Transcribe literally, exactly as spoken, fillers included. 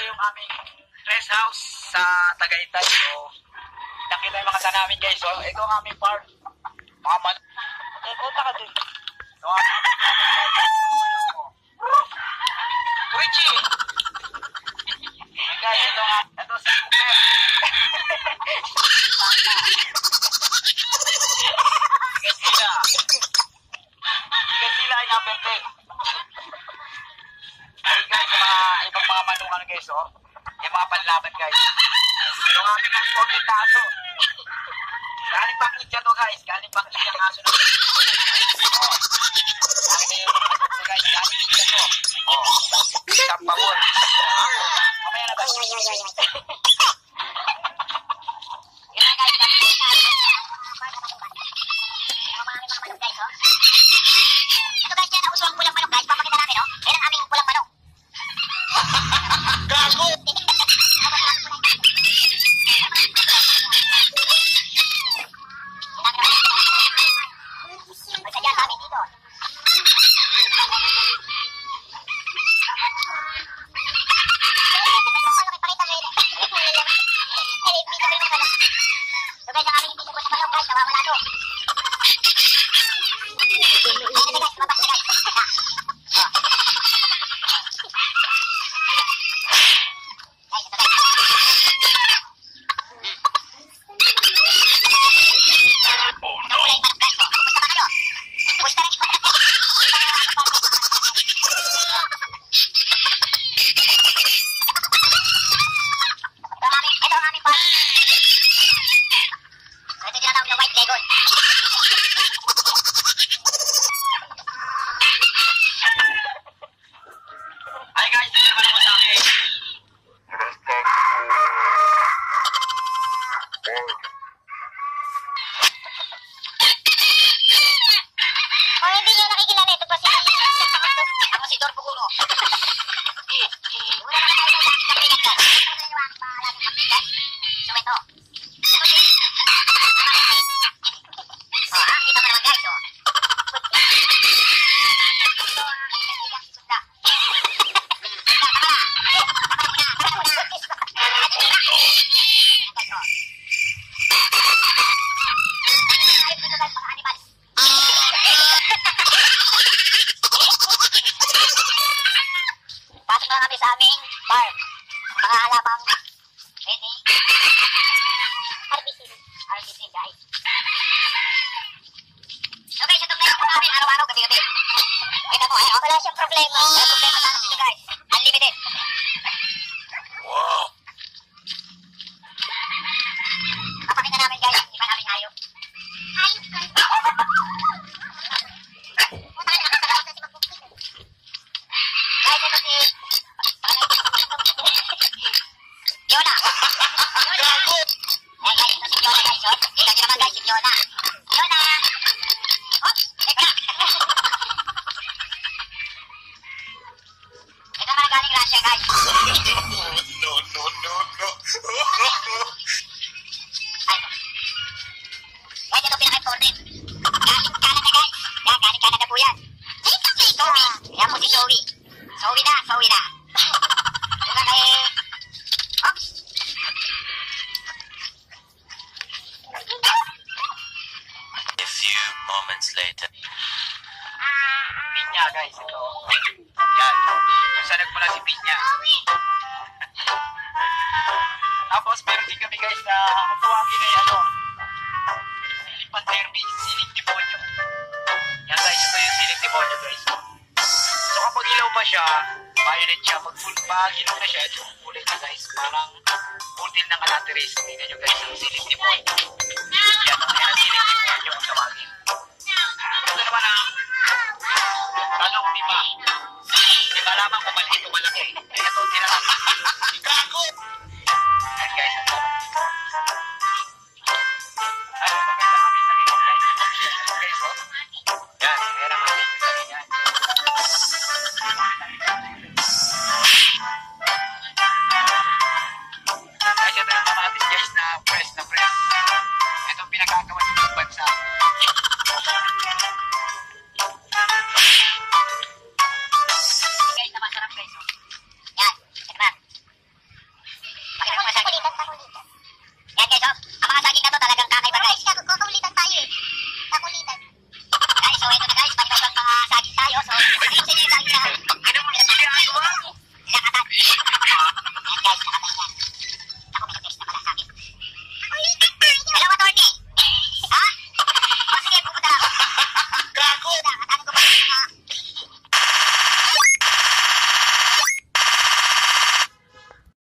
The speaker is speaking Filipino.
yung aming rest house sa Tagaytay. So, nakita yung mga kata namin guys. So, ito ang aming farm. Mga man... Eh, punta ka dun. So, aming Uichi! Guys, ito nga. Ito si Cooper. Gazila. Gazila ay napente. Ay guys, mga ibang mga manukan guys, oh. Yung mga panlaban guys. Yung aming mga sporting taso. Galing pang India to guys. Galing pang India ang aso na. Oh. Galing yung mga aso guys. Galing India to. Oh. Isang pabor. Mamaya na ba? Yun na guys. Ito guys, yan ang uswang pulang manok guys. Papakita namin, oh. Yan ang aming pulang manok. Gago! Magsadya sa amin dito. Wala siyang problema. Wala problema sana dito guys. Unlimited. Wow. Papakita namin guys. Di ba namin hayop? Hayop guys. Punta ka na nakasalaw sa si Magbukid. Guys, ito si... Fiona. Fiona. Eh guys, ito si Fiona guys. Ito si naman guys si Fiona. Fiona. Oh, teka. Galing Russia guys. No, no, no, no. Guys, ito pinaka-important. Galing Canada guys. Yan, galing Canada po yan. Dito si Zoe. Yan po si Zoe. Zoe na, Zoe na. Diba kayo? Oops. A few moments later. Pinya guys, ito. Yan. Kung saan nagmula si Pinya. Tapos meron din kami guys na kung tuwagin ay ano, siling panderby, siling demonyo. Yan guys, ito yung siling demonyo guys. So kapag ilaw pa siya, violet siya. Pag full pag ilaw na siya, ito yung kulay niya guys. Parang putil ng alateris. Tingnan nyo guys, ang siling demonyo. Yan, yan ang siling demonyo kung tawagin. Ito naman ang talong lima. Di ba lamang kung maliit o malaki. Ito tinatawag